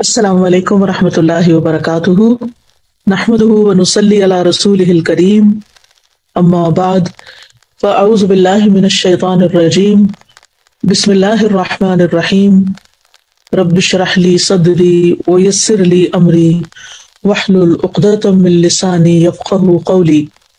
السلام علیکم ورحمۃ اللہ وبرکاتہ نحمده ونصلی علی رسولہ الکریم اما بعد فاعوذ باللہ من الشیطان الرجیم بسم اللہ الرحمن الرحیم رب اشرح لی صدری ویسر لی امری واحلل عقدۃ من لسانی یفقہوا قولی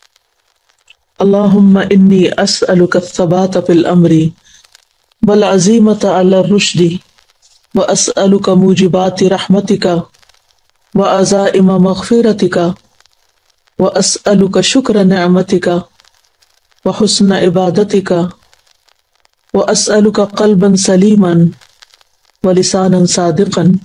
اللہم انی اسألک الثبات فی الامر والعزیمۃ علی الرشد وَأَسْأَلُكَ مُوجِبَاتِ رَحْمَتِكَ وَعَزَائِمَ مَغْفِرَتِكَ وَأَسْأَلُكَ شُكْرَ نِعْمَتِكَ وَحُسْنَ عِبَادَتِكَ وَأَسْأَلُكَ قَلْبًا سَلِيمًا وَلِسَانًا صَادِقًا۔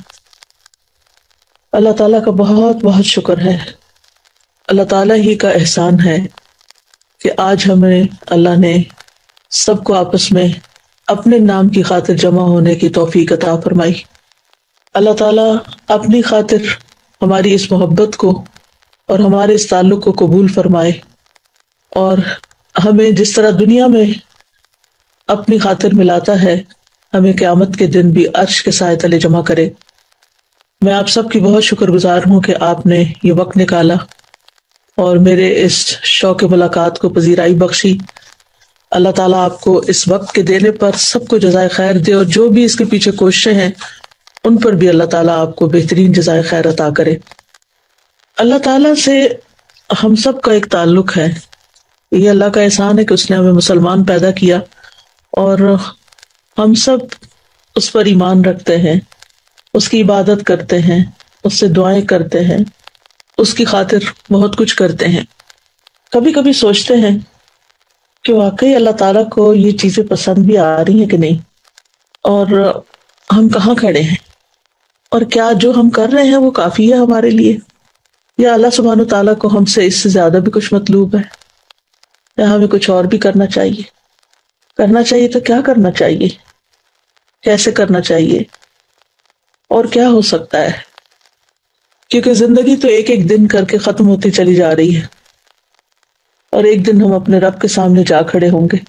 اللہ تعالیٰ کا بہت بہت شکر ہے، اللہ تعالیٰ ہی کا احسان ہے کہ آج ہمیں اللہ نے سب کو آپس میں اپنے نام کی خاطر جمع ہونے کی توفیق عطا فرمائی۔ اللہ تعالیٰ اپنی خاطر ہماری اس محبت کو اور ہمارے اس تعلق کو قبول فرمائے، اور ہمیں جس طرح دنیا میں اپنی خاطر ملاتا ہے ہمیں قیامت کے دن بھی عرش کے سائے تلے جمع کرے۔ میں آپ سب کی بہت شکر گزار ہوں کہ آپ نے یہ وقت نکالا اور میرے اس شوق ملاقات کو پذیرائی بخشی۔ اللہ تعالیٰ آپ کو اس وقت کے دینے پر سب کو جزائے خیر دے، اور جو بھی اس کے پیچھے کوششیں ہیں ان پر بھی اللہ تعالیٰ آپ کو بہترین جزائے خیر عطا کرے۔ اللہ تعالیٰ سے ہم سب کا ایک تعلق ہے، یہ اللہ کا احسان ہے کہ اس نے ہمیں مسلمان پیدا کیا، اور ہم سب اس پر ایمان رکھتے ہیں، اس کی عبادت کرتے ہیں، اس سے دعائیں کرتے ہیں، اس کی خاطر بہت کچھ کرتے ہیں۔ کبھی کبھی سوچتے ہیں کہ واقعی اللہ تعالیٰ کو یہ چیزیں پسند بھی آ رہی ہیں کہ نہیں، اور ہم کہاں کھڑے ہیں، اور کیا جو ہم کر رہے ہیں وہ کافی ہے ہمارے لیے، یا اللہ سبحانہ تعالیٰ کو ہم سے اس سے زیادہ بھی کچھ مطلوب ہے، یا ہمیں کچھ اور بھی کرنا چاہیے تو کیا کرنا چاہیے، کیسے کرنا چاہیے، اور کیا ہو سکتا ہے، کیونکہ زندگی تو ایک ایک دن کر کے ختم ہوتی چلی جا رہی ہے، اور ایک دن ہم اپنے رب کے سامنے جا کھڑے ہوں گے۔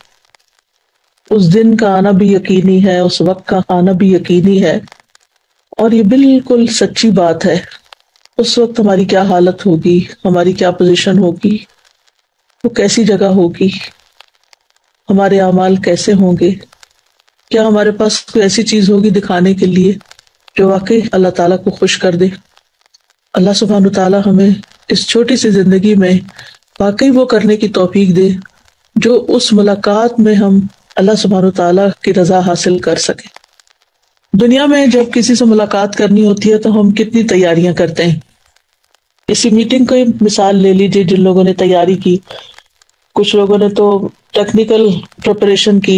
اس دن کا آنا بھی یقینی ہے، اس وقت کا آنا بھی یقینی ہے، اور یہ بالکل سچی بات ہے۔ اس وقت ہماری کیا حالت ہوگی، ہماری کیا پوزیشن ہوگی، وہ کیسی جگہ ہوگی، ہمارے اعمال کیسے ہوں گے، کیا ہمارے پاس کوئی ایسی چیز ہوگی دکھانے کے لیے جو واقعی اللہ تعالیٰ کو خوش کر دے۔ اللہ سبحانہ تعالیٰ ہمیں اس چھوٹی سی زندگی میں واقعی وہ کرنے کی توفیق دے جو اس ملاقات میں ہم اللہ سبحانہ تعالیٰ کی رضا حاصل کر سکیں۔ دنیا میں جب کسی سے ملاقات کرنی ہوتی ہے تو ہم کتنی تیاریاں کرتے ہیں۔ اسی میٹنگ کو مثال لے لیجیے، جن لوگوں نے تیاری کی، کچھ لوگوں نے تو ٹیکنیکل پریپریشن کی،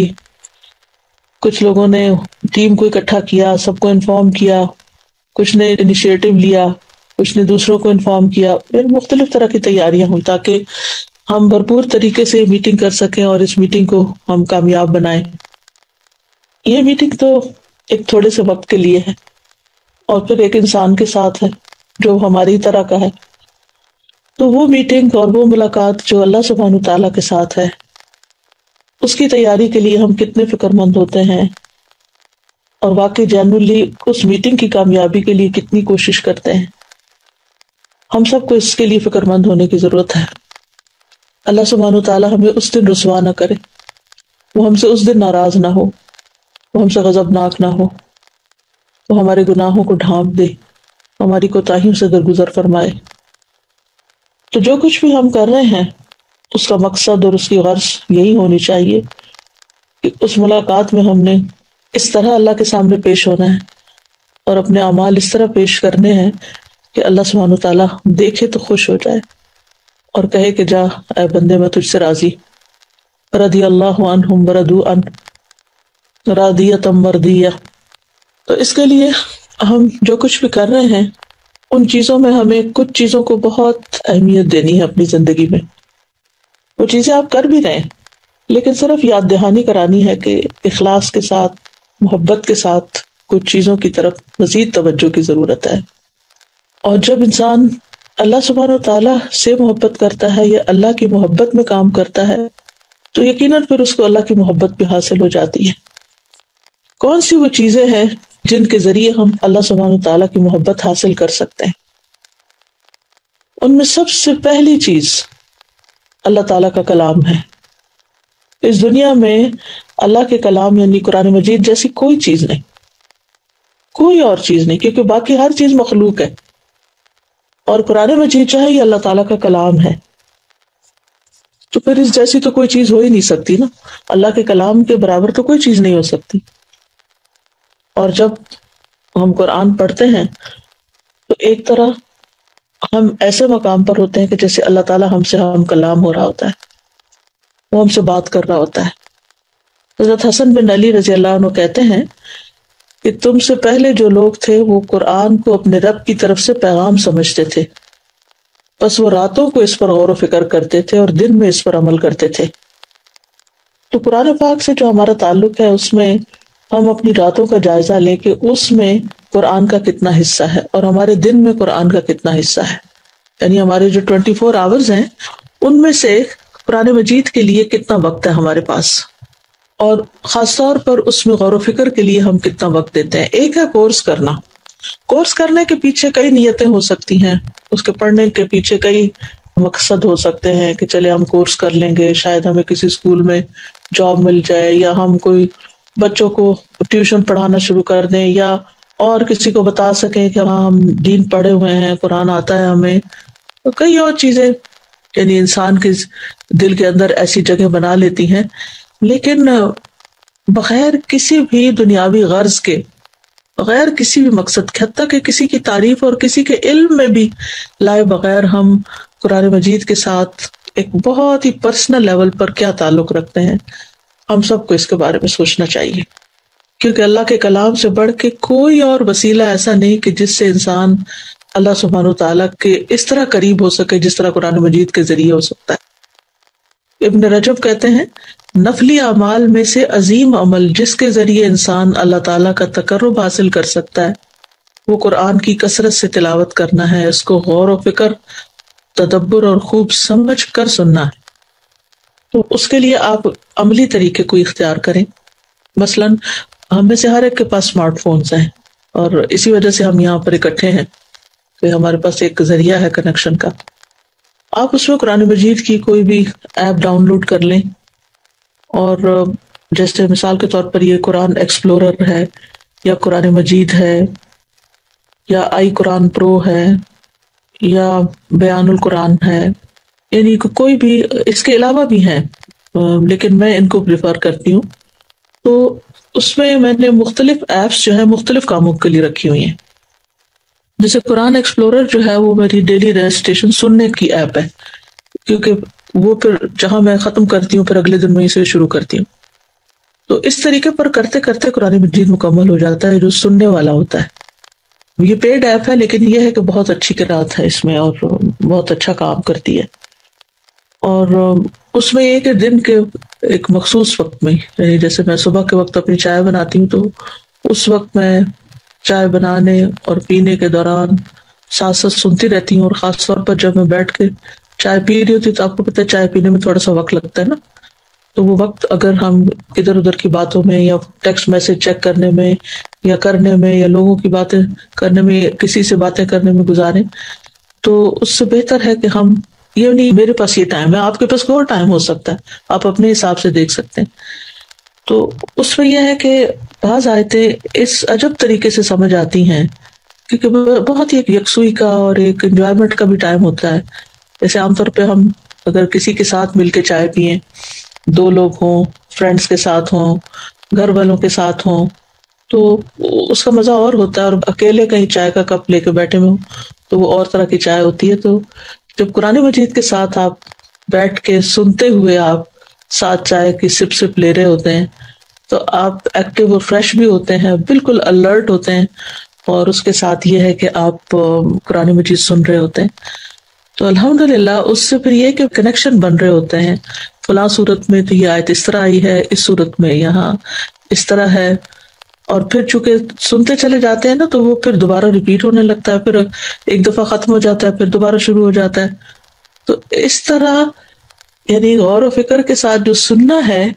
کچھ لوگوں نے ٹیم کو اکٹھا کیا، سب کو انفارم کیا، کچھ نے انیشیٹو لیا، کچھ نے دوسروں کو انفارم کیا، مختلف طرح کی تیاریاں ہوئی تاکہ ہم بھرپور طریقے سے میٹنگ کر سکیں اور اس میٹنگ کو ہم کامیاب بنائیں۔ یہ میٹنگ تو ایک تھوڑے سے وقت کے لیے ہے، اور پھر ایک انسان کے ساتھ ہے جو ہماری طرح کا ہے، تو وہ میٹنگ اور وہ ملاقات جو اللہ سبحانہ تعالیٰ کے ساتھ ہے، اس کی تیاری کے لیے ہم کتنے فکر مند ہوتے ہیں، اور واقعی جنرلی اس میٹنگ کی کامیابی کے لیے کتنی کوشش کرتے ہیں۔ ہم سب کو اس کے لیے فکر مند ہونے کی ضرورت ہے۔ اللہ سبحانہ تعالیٰ ہمیں اس دن رسوا نہ کرے، وہ ہم سے اس دن ناراض نہ ہو، وہ ہم سے غضبناک نہ ہو، وہ ہمارے گناہوں کو ڈھانپ دے، ہماری کوتاہیوں سے درگزر فرمائے۔ تو جو کچھ بھی ہم کر رہے ہیں اس کا مقصد اور اس کی غرض یہی ہونی چاہیے کہ اس ملاقات میں ہم نے اس طرح اللہ کے سامنے پیش ہونا ہے اور اپنے اعمال اس طرح پیش کرنے ہیں کہ اللہ سبحانہ تعالیٰ دیکھے تو خوش ہو جائے اور کہے کہ جا اے بندے میں تجھ سے راضی، رضی اللہ عنہم ورضوا عنہ راضیۃ مرضیہ۔ تو اس کے لیے ہم جو کچھ بھی کر رہے ہیں ان چیزوں میں ہمیں کچھ چیزوں کو بہت اہمیت دینی ہے اپنی زندگی میں۔ وہ چیزیں آپ کر بھی رہے ہیں، لیکن صرف یاد دہانی کرانی ہے کہ اخلاص کے ساتھ، محبت کے ساتھ کچھ چیزوں کی طرف مزید توجہ کی ضرورت ہے۔ اور جب انسان اللہ سبحانہ و تعالیٰ سے محبت کرتا ہے یا اللہ کی محبت میں کام کرتا ہے تو یقیناً پھر اس کو اللہ کی محبت بھی حاصل ہو جاتی ہے۔ کون سی وہ چیزیں ہیں جن کے ذریعے ہم اللہ سبحانہ تعالیٰ کی محبت حاصل کر سکتے ہیں۔ ان میں سب سے پہلی چیز اللہ تعالیٰ کا کلام ہے۔ اس دنیا میں اللہ کے کلام یعنی قرآن مجید جیسی کوئی چیز نہیں، کوئی اور چیز نہیں، کیونکہ باقی ہر چیز مخلوق ہے، اور قرآن مجید جو ہے یہ اللہ تعالیٰ کا کلام ہے، تو پھر اس جیسی تو کوئی چیز ہو ہی نہیں سکتی نا، اللہ کے کلام کے برابر تو کوئی چیز نہیں ہو سکتی۔ اور جب ہم قرآن پڑھتے ہیں تو ایک طرح ہم ایسے مقام پر ہوتے ہیں کہ جیسے اللہ تعالیٰ ہم سے ہم کلام ہو رہا ہوتا ہے، وہ ہم سے بات کر رہا ہوتا ہے۔ حضرت حسن بن علی رضی اللہ عنہ کہتے ہیں کہ تم سے پہلے جو لوگ تھے وہ قرآن کو اپنے رب کی طرف سے پیغام سمجھتے تھے، بس وہ راتوں کو اس پر غور و فکر کرتے تھے اور دن میں اس پر عمل کرتے تھے۔ تو قرآن پاک سے جو ہمارا تعلق ہے اس میں ہم اپنی راتوں کا جائزہ لیں کہ اس میں قرآن کا کتنا حصہ ہے اور ہمارے دن میں قرآن کا کتنا حصہ ہے، یعنی ہمارے جو 24 آورز ہیں ان میں سے قرآن مجید کے لیے کتنا وقت ہے ہمارے پاس، اور خاص طور پر اس میں غور و فکر کے لیے ہم کتنا وقت دیتے ہیں۔ ایک ہے کورس کرنا، کورس کرنے کے پیچھے کئی نیتیں ہو سکتی ہیں، اس کے پڑھنے کے پیچھے کئی مقصد ہو سکتے ہیں کہ چلے ہم کورس کر لیں گے، شاید ہمیں کسی اسکول میں جاب مل جائے، یا ہم کوئی بچوں کو ٹیوشن پڑھانا شروع کر دیں، یا اور کسی کو بتا سکیں کہ ہاں ہم دین پڑھے ہوئے ہیں، قرآن آتا ہے ہمیں، تو کئی اور چیزیں یعنی انسان کے دل کے اندر ایسی جگہ بنا لیتی ہیں۔ لیکن بغیر کسی بھی دنیاوی غرض کے، بغیر کسی بھی مقصد کے، حتیٰ کہ کسی کی تعریف اور کسی کے علم میں بھی لائے بغیر ہم قرآن مجید کے ساتھ ایک بہت ہی پرسنل لیول پر کیا تعلق رکھتے ہیں، ہم سب کو اس کے بارے میں سوچنا چاہیے، کیونکہ اللہ کے کلام سے بڑھ کے کوئی اور وسیلہ ایسا نہیں کہ جس سے انسان اللہ سبحانہ تعالیٰ کے اس طرح قریب ہو سکے جس طرح قرآن مجید کے ذریعے ہو سکتا ہے۔ ابن رجب کہتے ہیں نفلی اعمال میں سے عظیم عمل جس کے ذریعے انسان اللہ تعالیٰ کا تقرب حاصل کر سکتا ہے وہ قرآن کی کثرت سے تلاوت کرنا ہے، اس کو غور و فکر، تدبر اور خوب سمجھ کر سننا ہے۔ تو اس کے لیے آپ عملی طریقے کو اختیار کریں۔ مثلاً ہم میں سے ہر ایک کے پاس اسمارٹ فونز ہیں، اور اسی وجہ سے ہم یہاں پر اکٹھے ہیں کہ ہمارے پاس ایک ذریعہ ہے کنیکشن کا۔ آپ اس میں قرآن مجید کی کوئی بھی ایپ ڈاؤن لوڈ کر لیں، اور جیسے مثال کے طور پر یہ قرآن ایکسپلورر ہے، یا قرآن مجید ہے، یا آئی قرآن پرو ہے، یا بیان القرآن ہے، یعنی کوئی بھی، اس کے علاوہ بھی ہیں لیکن میں ان کو پریفر کرتی ہوں۔ تو اس میں نے مختلف ایپس جو ہے مختلف کاموں کے لیے رکھی ہوئی ہیں۔ جیسے قرآن ایکسپلورر جو ہے وہ میری ڈیلی ریسٹیشن سننے کی ایپ ہے، کیونکہ وہ پھر جہاں میں ختم کرتی ہوں پھر اگلے دن میں اسے شروع کرتی ہوں، تو اس طریقے پر کرتے کرتے قرآن مجید مکمل ہو جاتا ہے جو سننے والا ہوتا ہے۔ یہ پیڈ ایپ ہے لیکن یہ ہے کہ بہت اچھی قرأت ہے اس میں، اور بہت اچھا کام کرتی ہے۔ اور اس میں یہ کہ دن کے ایک مخصوص وقت میں، یعنی جیسے میں صبح کے وقت اپنی چائے بناتی ہوں تو اس وقت میں چائے بنانے اور پینے کے دوران ساتھ ساتھ سنتی رہتی ہوں، اور خاص طور پر جب میں بیٹھ کے چائے پی رہی ہوتی تو آپ کو پتہ ہے چائے پینے میں تھوڑا سا وقت لگتا ہے نا، تو وہ وقت اگر ہم ادھر ادھر کی باتوں میں یا ٹیکسٹ میسج چیک کرنے میں یا کرنے میں یا لوگوں کی باتیں کرنے میں، کسی سے باتیں کرنے میں گزاریں، تو اس سے بہتر ہے کہ ہم یہ نہیں میرے پاس یہ ٹائم ہے، آپ کے پاس کوئی اور ٹائم ہو سکتا ہے، آپ اپنے حساب سے دیکھ سکتے ہیں۔ تو اس میں یہ ہے کہ بعض آیتیں اس عجب طریقے سے سمجھ آتی ہیں کیونکہ بہت ہی ایک یکسوئی کا اور ایک انجوائمنٹ کا بھی ٹائم ہوتا ہے۔ جیسے عام طور پہ ہم اگر کسی کے ساتھ مل کے چائے پئیں، دو لوگ ہوں، فرینڈس کے ساتھ ہوں، گھر والوں کے ساتھ ہوں، تو اس کا مزہ اور ہوتا ہے، اور اکیلے کہیں چائے کا کپ لے کے بیٹھے ہوئے ہوں تو وہ اور طرح کی چائے ہوتی ہے۔ تو جب قرآن مجید کے ساتھ آپ بیٹھ کے سنتے ہوئے آپ ساتھ چائے کی سپ سپ لے رہے ہوتے ہیں تو آپ ایکٹیو اور فریش بھی ہوتے ہیں، بالکل الرٹ ہوتے ہیں، اور اس کے ساتھ یہ ہے کہ آپ قرآن مجید سن رہے ہوتے ہیں۔ تو الحمدللہ اس سے پھر یہ کہ کنیکشن بن رہے ہوتے ہیں، فلاں صورت میں تو یہ آیت اس طرح آئی ہے، اس صورت میں یہاں اس طرح ہے، اور پھر چونکہ سنتے چلے جاتے ہیں نا تو وہ پھر دوبارہ ریپیٹ ہونے لگتا ہے، پھر ایک دفعہ ختم ہو جاتا ہے پھر دوبارہ شروع ہو جاتا ہے۔ تو اس طرح یعنی غور و فکر کے ساتھ جو سننا ہے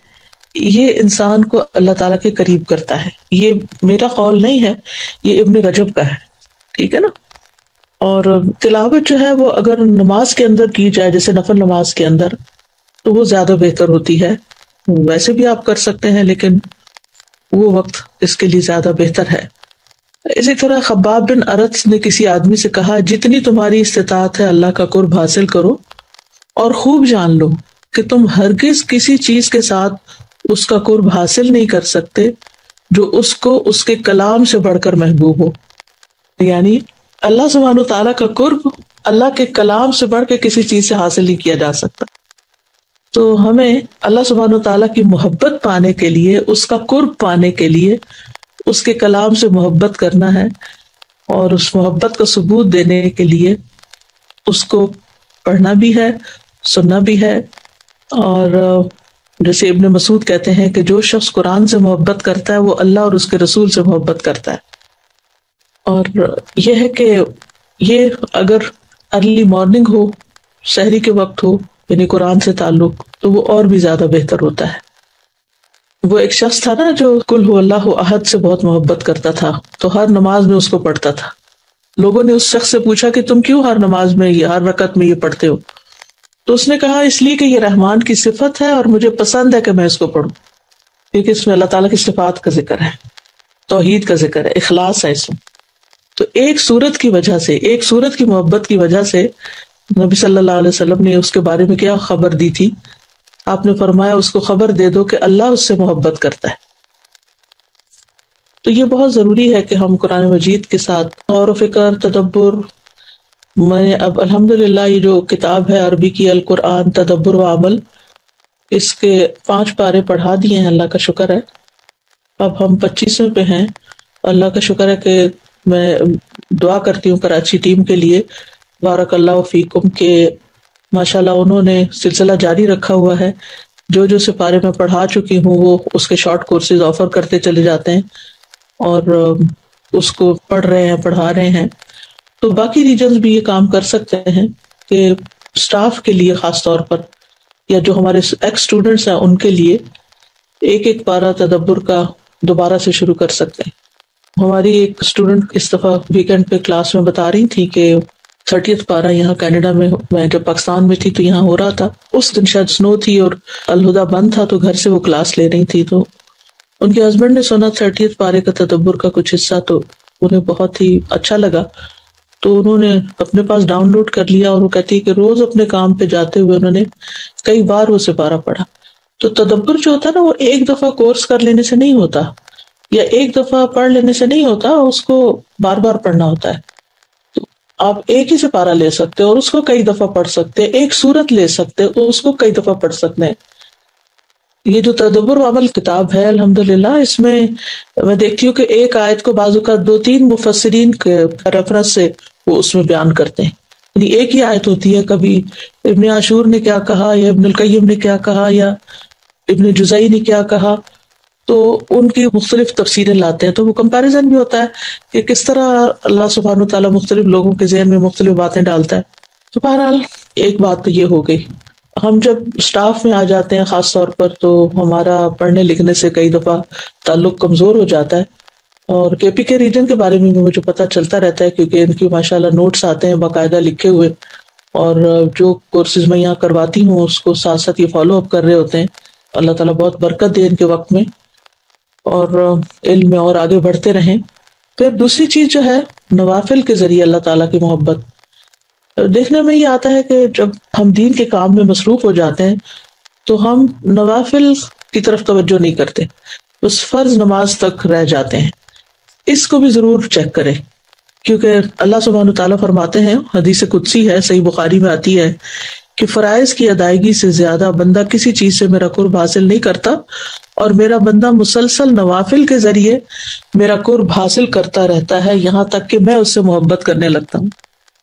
یہ انسان کو اللہ تعالیٰ کے قریب کرتا ہے. یہ میرا قول نہیں ہے، یہ ابن رجب کا ہے، ٹھیک ہے نا. اور تلاوت جو ہے وہ اگر نماز کے اندر کی جائے، جیسے نفل نماز کے اندر، تو وہ زیادہ بہتر ہوتی ہے. ویسے بھی آپ کر سکتے ہیں لیکن وہ وقت اس کے لیے زیادہ بہتر ہے. اسی طرح خباب بن ارت نے کسی آدمی سے کہا، جتنی تمہاری استطاعت ہے اللہ کا قرب حاصل کرو، اور خوب جان لو کہ تم ہرگز کسی چیز کے ساتھ اس کا قرب حاصل نہیں کر سکتے جو اس کو اس کے کلام سے بڑھ کر محبوب ہو. یعنی اللہ سبحانہ تعالیٰ کا قرب اللہ کے کلام سے بڑھ کے کسی چیز سے حاصل نہیں کیا جا سکتا. تو ہمیں اللہ سبحانہ تعالیٰ کی محبت پانے کے لیے، اس کا قرب پانے کے لیے اس کے کلام سے محبت کرنا ہے، اور اس محبت کا ثبوت دینے کے لیے اس کو پڑھنا بھی ہے، سننا بھی ہے. اور جیسے ابن مسعود کہتے ہیں کہ جو شخص قرآن سے محبت کرتا ہے وہ اللہ اور اس کے رسول سے محبت کرتا ہے. اور یہ ہے کہ یہ اگر ارلی مارننگ ہو، سحری کے وقت ہو، یعنی قرآن سے تعلق، تو وہ اور بھی زیادہ بہتر ہوتا ہے. وہ ایک شخص تھا نا جو قل هو اللہ احد سے بہت محبت کرتا تھا، تو ہر نماز میں اس کو پڑھتا تھا. لوگوں نے اس شخص سے پوچھا کہ تم کیوں ہر نماز میں ہر رکعت میں یہ پڑھتے ہو؟ تو اس نے کہا، اس لیے کہ یہ رحمان کی صفت ہے اور مجھے پسند ہے کہ میں اس کو پڑھوں، کیونکہ اس میں اللہ تعالیٰ کی صفات کا ذکر ہے، توحید کا ذکر ہے، اخلاص ہے اس میں. تو ایک سورت کی وجہ سے، ایک سورت کی محبت کی وجہ سے نبی صلی اللہ علیہ وسلم نے اس کے بارے میں کیا خبر دی تھی؟ آپ نے فرمایا اس کو خبر دے دو کہ اللہ اس سے محبت کرتا ہے. تو یہ بہت ضروری ہے کہ ہم قرآن مجید کے ساتھ غور و فکر، تدبر. میں اب الحمدللہ یہ جو کتاب ہے عربی کی القرآن تدبر و عمل، اس کے 5 پارے پڑھا دیے ہیں، اللہ کا شکر ہے. اب ہم 25ویں پہ ہیں. اللہ کا شکر ہے کہ میں دعا کرتی ہوں کراچی ٹیم کے لیے، بارک اللہ فیکم، کہ ماشاءاللہ انہوں نے سلسلہ جاری رکھا ہوا ہے. جو سپارے میں پڑھا چکی ہوں وہ اس کے شارٹ کورسز آفر کرتے چلے جاتے ہیں اور اس کو پڑھ رہے ہیں، پڑھا رہے ہیں. تو باقی ریجنز بھی یہ کام کر سکتے ہیں کہ سٹاف کے لیے خاص طور پر، یا جو ہمارے ایکس اسٹوڈنٹس ہیں ان کے لیے ایک ایک پارہ تدبر کا دوبارہ سے شروع کر سکتے ہیں. ہماری ایک اسٹوڈنٹ اس دفعہ ویکینڈ پہ کلاس میں بتا رہی تھی کہ 30 پارہ یہاں کینیڈا میں جب پاکستان میں تھی تو یہاں ہو رہا تھا. اس دن شاید سنو تھی اور الہدا بند تھا، تو گھر سے وہ کلاس لے رہی تھی. تو ان کے ہسبینڈ نے سنا 30 پارے کا تدبر کا کچھ حصہ، تو انہیں بہت ہی اچھا لگا. تو انہوں نے اپنے پاس ڈاؤن لوڈ کر لیا، اور وہ کہتی ہے کہ روز اپنے کام پہ جاتے ہوئے انہوں نے کئی بار وہ سپارہ پڑھا. تو تدبر جو ہوتا ہے نا، وہ ایک دفعہ کورس کر لینے سے نہیں ہوتا، یا ایک دفعہ پڑھ لینے سے نہیں ہوتا، اس کو بار بار پڑھنا ہوتا ہے. تو آپ ایک ہی سپارہ لے سکتے اور اس کو کئی دفعہ پڑھ سکتے، ایک سورت لے سکتے اور اس کو کئی دفعہ پڑھ سکتے ہیں. یہ جو تدبر و عمل کتاب ہے الحمدللہ، اس میں میں دیکھتی ہوں کہ ایک آیت کو بعض اوقات 2-3 مفسرین کے ریفرنس سے وہ اس میں بیان کرتے ہیں. یعنی ایک ہی آیت ہوتی ہے، کبھی ابن عاشور نے کیا کہا، یا ابن القیم نے کیا کہا، یا ابن جزئی نے کیا کہا، تو ان کی مختلف تفسیریں لاتے ہیں. تو وہ کمپیریزن بھی ہوتا ہے کہ کس طرح اللہ سبحانہ وتعالیٰ مختلف لوگوں کے ذہن میں مختلف باتیں ڈالتا ہے. تو بہرحال ایک بات تو یہ ہو گئی. ہم جب اسٹاف میں آ جاتے ہیں خاص طور پر، تو ہمارا پڑھنے لکھنے سے کئی دفعہ تعلق کمزور ہو جاتا ہے. اور کے پی کے ریجن کے بارے میں بھی مجھے پتہ چلتا رہتا ہے، کیونکہ ان کی ماشاءاللہ نوٹس آتے ہیں باقاعدہ لکھے ہوئے، اور جو کورسز میں یہاں کرواتی ہوں اس کو ساتھ ساتھ یہ فالو اپ کر رہے ہوتے ہیں. اللہ تعالیٰ بہت برکت دے ان کے وقت میں، اور علم میں اور آگے بڑھتے رہیں. پھر دوسری چیز جو ہے، نوافل کے ذریعے اللہ تعالیٰ کی محبت. دیکھنے میں یہ آتا ہے کہ جب ہم دین کے کام میں مصروف ہو جاتے ہیں تو ہم نوافل کی طرف توجہ نہیں کرتے، بس فرض نماز تک رہ جاتے ہیں. اس کو بھی ضرور چیک کریں، کیونکہ اللہ سبحانہ تعالیٰ فرماتے ہیں، حدیث قدسی ہے، صحیح بخاری میں آتی ہے کہ فرائض کی ادائیگی سے زیادہ بندہ کسی چیز سے میرا قرب حاصل نہیں کرتا، اور میرا بندہ مسلسل نوافل کے ذریعے میرا قرب حاصل کرتا رہتا ہے یہاں تک کہ میں اس سے محبت کرنے لگتا ہوں.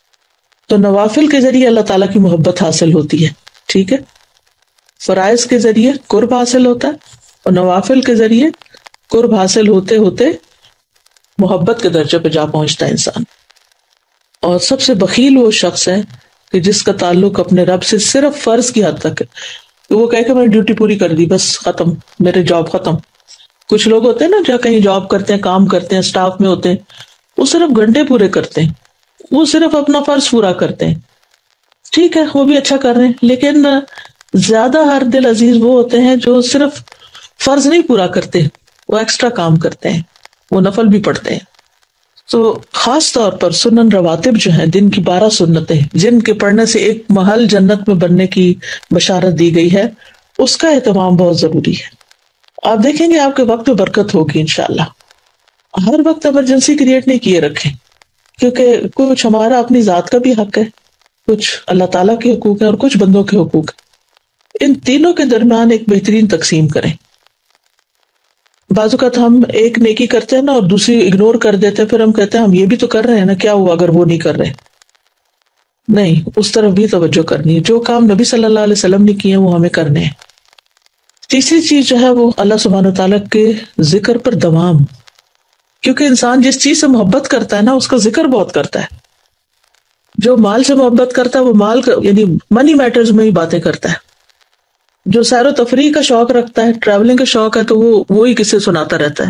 تو نوافل کے ذریعے اللہ تعالیٰ کی محبت حاصل ہوتی ہے. ٹھیک ہے، فرائض کے ذریعے قرب حاصل ہوتا ہے، اور نوافل کے ذریعے قرب حاصل ہوتے ہوتے محبت کے درجے پہ جا پہنچتا ہے انسان. اور سب سے بخیل وہ شخص ہے کہ جس کا تعلق اپنے رب سے صرف فرض کی حد تک ہے. تو وہ کہہ کہ میں نے ڈیوٹی پوری کر دی، بس ختم، میرے جاب ختم. کچھ لوگ ہوتے ہیں نا جو کہیں جاب کرتے ہیں، کام کرتے ہیں، اسٹاف میں ہوتے ہیں، وہ صرف گھنٹے پورے کرتے ہیں، وہ صرف اپنا فرض پورا کرتے ہیں. ٹھیک ہے، وہ بھی اچھا کر رہے ہیں، لیکن زیادہ ہر دل عزیز وہ ہوتے ہیں جو صرف فرض نہیں پورا کرتے، وہ ایکسٹرا کام کرتے ہیں، وہ نفل بھی پڑھتے ہیں. تو خاص طور پر سنن رواتب جو ہیں، دن کی 12 سنتیں جن کے پڑھنے سے ایک محل جنت میں بننے کی بشارت دی گئی ہے، اس کا اہتمام بہت ضروری ہے. آپ دیکھیں گے آپ کے وقت میں برکت ہوگی انشاءاللہ. ہر وقت ایمرجنسی کریٹ نہیں کیے رکھیں، کیونکہ کچھ ہمارا اپنی ذات کا بھی حق ہے، کچھ اللہ تعالیٰ کے حقوق ہیں، اور کچھ بندوں کے حقوق ہیں. ان تینوں کے درمیان ایک بہترین تقسیم کریں. بعض اوقات ہم ایک نیکی کرتے ہیں نا اور دوسری اگنور کر دیتے ہیں، پھر ہم کہتے ہیں ہم یہ بھی تو کر رہے ہیں نا، کیا ہوا اگر وہ نہیں کر رہے. نہیں، اس طرف بھی توجہ کرنی ہے. جو کام نبی صلی اللہ علیہ وسلم نے کیے وہ ہمیں کرنے ہیں. تیسری چیز جو ہے وہ اللہ سبحانہ تعالیٰ کے ذکر پر دوام، کیونکہ انسان جس چیز سے محبت کرتا ہے نا اس کا ذکر بہت کرتا ہے. جو مال سے محبت کرتا ہے وہ مال یعنی منی میٹرز میں ہی باتیں کرتا ہے. جو سیر و تفریح کا شوق رکھتا ہے، ٹریولنگ کا شوق ہے، تو وہ وہی قصے سناتا رہتا ہے.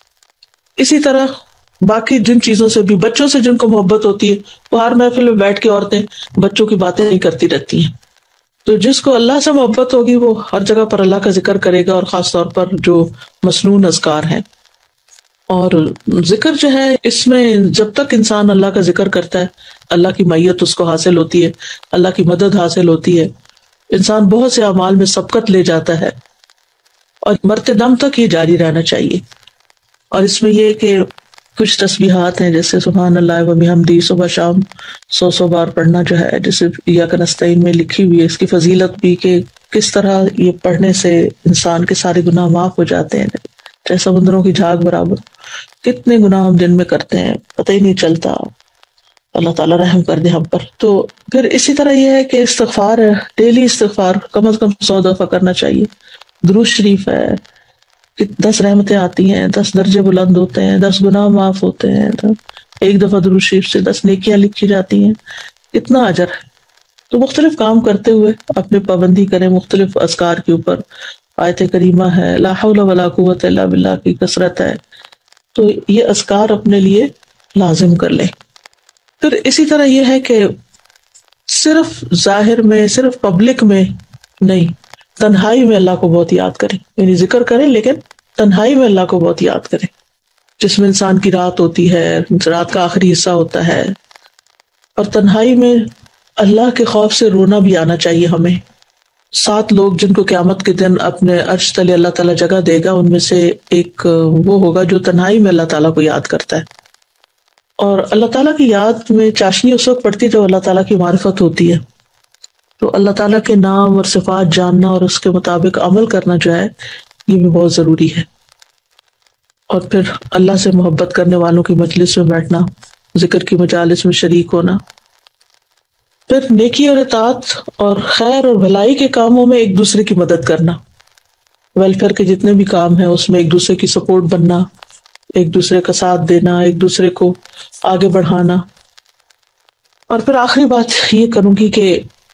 اسی طرح باقی جن چیزوں سے بھی، بچوں سے جن کو محبت ہوتی ہے، وہ ہر محفل میں بیٹھ کے عورتیں بچوں کی باتیں نہیں کرتی رہتی ہیں. تو جس کو اللہ سے محبت ہوگی وہ ہر جگہ پر اللہ کا ذکر کرے گا، اور خاص طور پر جو مسنون اذکار ہیں. اور ذکر جو ہے، اس میں جب تک انسان اللہ کا ذکر کرتا ہے، اللہ کی معیت اس کو حاصل ہوتی ہے، اللہ کی مدد حاصل ہوتی ہے. انسان بہت سے اعمال میں سبقت لے جاتا ہے، اور مرتے دم تک یہ جاری رہنا چاہیے. اور اس میں یہ کہ کچھ تسبیحات ہیں جیسے سبحان اللہ و بحمدہ صبح شام 100 بار پڑھنا، جو ہے جیسے ایاک نستعین میں لکھی ہوئی ہے، اس کی فضیلت بھی کہ کس طرح یہ پڑھنے سے انسان کے سارے گناہ معاف ہو جاتے ہیں، جیسے سمندروں کی جھاگ برابر. کتنے گناہ ہم دن میں کرتے ہیں پتہ ہی نہیں چلتا، اللہ تعالیٰ رحم کر دے ہم پر. تو پھر اسی طرح یہ ہے کہ استغفار ہے، ڈیلی استغفار کم از کم 100 دفعہ کرنا چاہیے. درود شریف ہے کہ 10 رحمتیں آتی ہیں، 10 درجے بلند ہوتے ہیں، 10 گناہ معاف ہوتے ہیں. ایک دفعہ درود شریف سے 10 نیکیاں لکھی جاتی ہیں، اتنا اجر ہے. تو مختلف کام کرتے ہوئے اپنے پابندی کریں مختلف اذکار کے اوپر. آیت کریمہ ہے، لا حول ولا قوت الا باللہ کی کثرت ہے، تو یہ اذکار اپنے لیے لازم کر لیں. پھر اسی طرح یہ ہے کہ صرف ظاہر میں، صرف پبلک میں نہیں، تنہائی میں اللہ کو بہت یاد کریں. یعنی ذکر کریں لیکن تنہائی میں اللہ کو بہت یاد کریں، جس میں انسان کی رات ہوتی ہے، رات کا آخری حصہ ہوتا ہے. اور تنہائی میں اللہ کے خوف سے رونا بھی آنا چاہیے ہمیں. 7 لوگ جن کو قیامت کے دن اپنے عرش تلے اللہ تعالیٰ جگہ دے گا، ان میں سے ایک وہ ہوگا جو تنہائی میں اللہ تعالیٰ کو یاد کرتا ہے. اور اللہ تعالیٰ کی یاد میں چاشنی اس وقت پڑتی ہے جب اللہ تعالیٰ کی معرفت ہوتی ہے. تو اللہ تعالیٰ کے نام اور صفات جاننا اور اس کے مطابق عمل کرنا جو ہے یہ بھی بہت ضروری ہے. اور پھر اللہ سے محبت کرنے والوں کی مجلس میں بیٹھنا، ذکر کی مجالس میں شریک ہونا. پھر نیکی اور اطاعت اور خیر اور بھلائی کے کاموں میں ایک دوسرے کی مدد کرنا. ویلفیئر کے جتنے بھی کام ہیں اس میں ایک دوسرے کی سپورٹ بننا، ایک دوسرے کا ساتھ دینا، ایک دوسرے کو آگے بڑھانا. اور پھر آخری بات یہ کروں گی کہ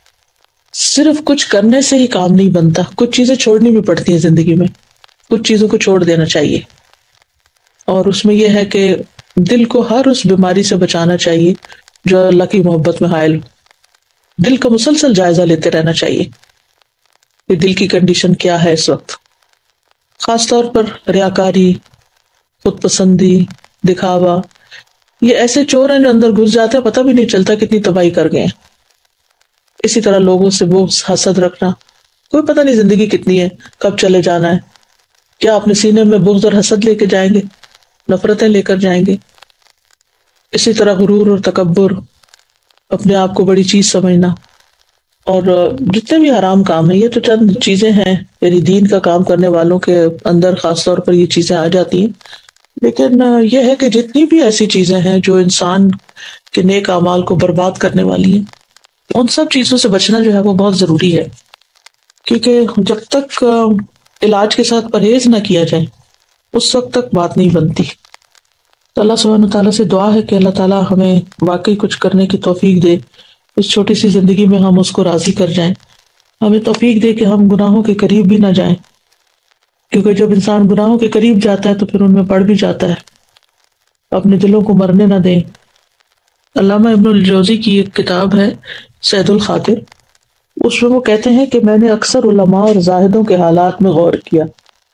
صرف کچھ کرنے سے ہی کام نہیں بنتا، کچھ چیزیں چھوڑنی بھی پڑتی ہیں زندگی میں. کچھ چیزوں کو چھوڑ دینا چاہیے، اور اس میں یہ ہے کہ دل کو ہر اس بیماری سے بچانا چاہیے جو اللہ کی محبت میں حائل ہو. دل کا مسلسل جائزہ لیتے رہنا چاہیے کہ دل کی کنڈیشن کیا ہے اس وقت. خاص طور پر ریاکاری، خود پسندی، دکھاوا، یہ ایسے چور ہیں جو اندر گھس جاتے ہیں، پتہ بھی نہیں چلتا کتنی تباہی کر گئے ہیں. اسی طرح لوگوں سے بغض، حسد رکھنا، کوئی پتہ نہیں زندگی کتنی ہے، کب چلے جانا ہے. کیا اپنے سینے میں بغض اور حسد لے کے جائیں گے، نفرتیں لے کر جائیں گے. اسی طرح غرور اور تکبر، اپنے آپ کو بڑی چیز سمجھنا، اور جتنے بھی حرام کام ہیں، یہ تو چند چیزیں ہیں، یعنی دین کا کام کرنے والوں کے اندر خاص طور پر یہ چیزیں آ جاتی ہیں. لیکن یہ ہے کہ جتنی بھی ایسی چیزیں ہیں جو انسان کے نیک اعمال کو برباد کرنے والی ہیں، ان سب چیزوں سے بچنا جو ہے وہ بہت ضروری ہے. کیونکہ جب تک علاج کے ساتھ پرہیز نہ کیا جائے اس وقت تک بات نہیں بنتی. تو اللہ سبحانہ تعالیٰ سے دعا ہے کہ اللہ تعالیٰ ہمیں واقعی کچھ کرنے کی توفیق دے، اس چھوٹی سی زندگی میں ہم اس کو راضی کر جائیں. ہمیں توفیق دے کہ ہم گناہوں کے قریب بھی نہ جائیں، کیونکہ جب انسان گناہوں کے قریب جاتا ہے تو پھر ان میں پڑ بھی جاتا ہے۔ اپنے دلوں کو مرنے نہ دیں۔ علامہ ابن الجوزی کی ایک کتاب ہے صید الخاطر، اس میں وہ کہتے ہیں کہ میں نے اکثر علماء اور زاہدوں کے حالات میں غور کیا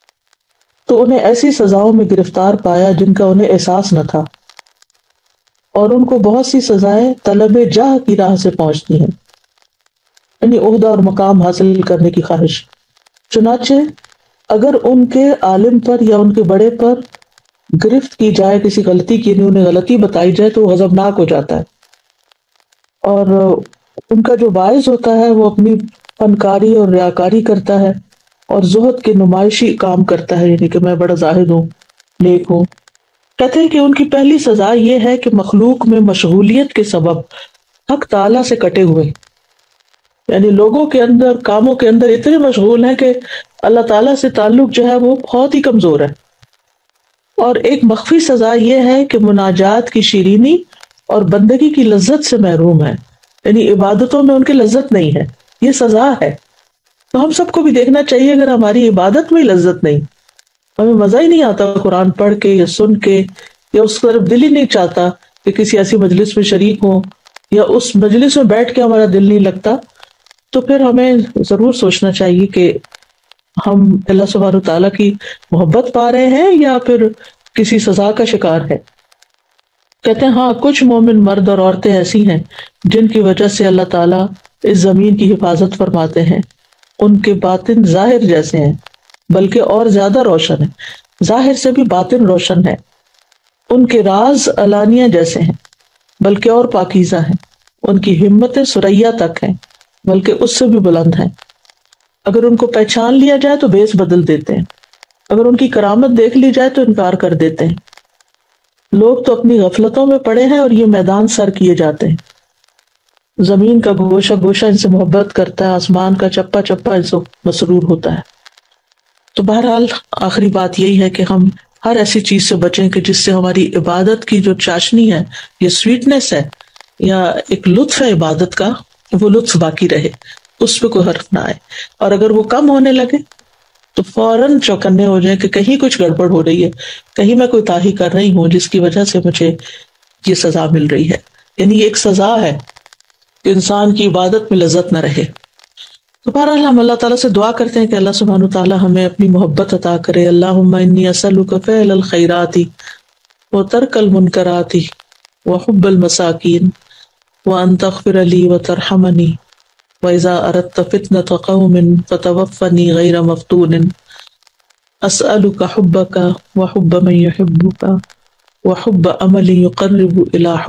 تو انہیں ایسی سزاؤں میں گرفتار پایا جن کا انہیں احساس نہ تھا، اور ان کو بہت سی سزائیں طلب جاہ کی راہ سے پہنچتی ہیں، یعنی عہدہ اور مقام حاصل کرنے کی خواہش۔ چنانچہ اگر ان کے عالم پر یا ان کے بڑے پر گرفت کی جائے کسی غلطی کی، انہیں غلطی بتائی جائے تو وہ غضبناک ہو جاتا ہے، اور ان کا جو باعث ہوتا ہے وہ اپنی فنکاری اور ریاکاری کرتا ہے اور زہد کے نمائشی کام کرتا ہے، یعنی کہ میں بڑا زاہد ہوں، نیک ہوں۔ کہتے ہیں کہ ان کی پہلی سزا یہ ہے کہ مخلوق میں مشغولیت کے سبب حق تعالیٰ سے کٹے ہوئے، یعنی لوگوں کے اندر، کاموں کے اندر اتنے مشغول ہیں کہ اللہ تعالیٰ سے تعلق جو ہے وہ بہت ہی کمزور ہے۔ اور ایک مخفی سزا یہ ہے کہ مناجات کی شیرینی اور بندگی کی لذت سے محروم ہے، یعنی عبادتوں میں ان کی لذت نہیں ہے، یہ سزا ہے۔ تو ہم سب کو بھی دیکھنا چاہیے، اگر ہماری عبادت میں لذت نہیں، ہمیں مزہ ہی نہیں آتا قرآن پڑھ کے یا سن کے، یا اس طرف دل ہی نہیں چاہتا کہ کسی ایسی مجلس میں شریک ہوں، یا اس مجلس میں بیٹھ کے ہمارا دل نہیں لگتا، تو پھر ہمیں ضرور سوچنا چاہیے کہ ہم اللہ سبحانہ و تعالیٰ کی محبت پا رہے ہیں یا پھر کسی سزا کا شکار ہے۔ کہتے ہیں ہاں کچھ مومن مرد اور عورتیں ایسی ہیں جن کی وجہ سے اللہ تعالیٰ اس زمین کی حفاظت فرماتے ہیں، ان کے باطن ظاہر جیسے ہیں بلکہ اور زیادہ روشن ہے، ظاہر سے بھی باطن روشن ہے، ان کے راز علانیہ جیسے ہیں بلکہ اور پاکیزہ ہیں، ان کی ہمتیں ثریا تک ہیں بلکہ اس سے بھی بلند ہیں، اگر ان کو پہچان لیا جائے تو بیس بدل دیتے ہیں، اگر ان کی کرامت دیکھ لی جائے تو انکار کر دیتے ہیں۔ لوگ تو اپنی غفلتوں میں پڑے ہیں اور یہ میدان سر کیے جاتے ہیں، زمین کا گوشہ گوشہ ان سے محبت کرتا ہے، آسمان کا چپا چپا ان سے مسرور ہوتا ہے۔ تو بہرحال آخری بات یہی ہے کہ ہم ہر ایسی چیز سے بچیں کہ جس سے ہماری عبادت کی جو چاشنی ہے، یہ سویٹنس ہے یا ایک لطف ہے عبادت کا، وہ لطف باقی رہے، اس پہ کوئی حرف نہ آئے، اور اگر وہ کم ہونے لگے تو فوراً چوکنے ہو جائیں کہ کہیں کچھ گڑبڑ ہو رہی ہے، کہیں میں کوئی تاہی کر رہی ہوں جس کی وجہ سے مجھے یہ سزا مل رہی ہے، یعنی یہ ایک سزا ہے کہ انسان کی عبادت میں لذت نہ رہے۔ تو بہرحال ہم اللہ تعالیٰ سے دعا کرتے ہیں کہ اللہ سبحانہ وتعالیٰ ہمیں اپنی محبت عطا کرے۔ اللہم انی اسألک فعل الخیرات وترک المنکرات وحب المساکین وان تغفر لی وترحمنی وَإِذَا أَرَدْتَ فِتْنَةَ قَوْمٍ فَتَوَفَّنِي غَيْرَ مَفْتُونٍ أَسْأَلُكَ حُبَّكَ وَحُبَّ مَن يُحِبُّكَ وَحُبَّ عَمَلٍ يُقَرِّبُ إِلَى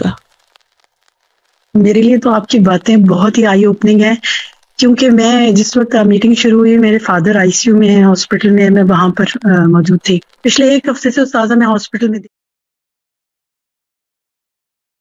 حُبِّكَ۔ میرے لیے تو آپ کی باتیں بہت ہی آئی اوپننگ ہے، کیونکہ میں جس وقت میٹنگ شروع ہوئی میرے فادر آئی سی یو میں ہیں، ہاسپٹل میں، میں وہاں پر موجود تھی۔ پچھلے ایک ہفتے سے استاذہ میں ہاسپٹل میں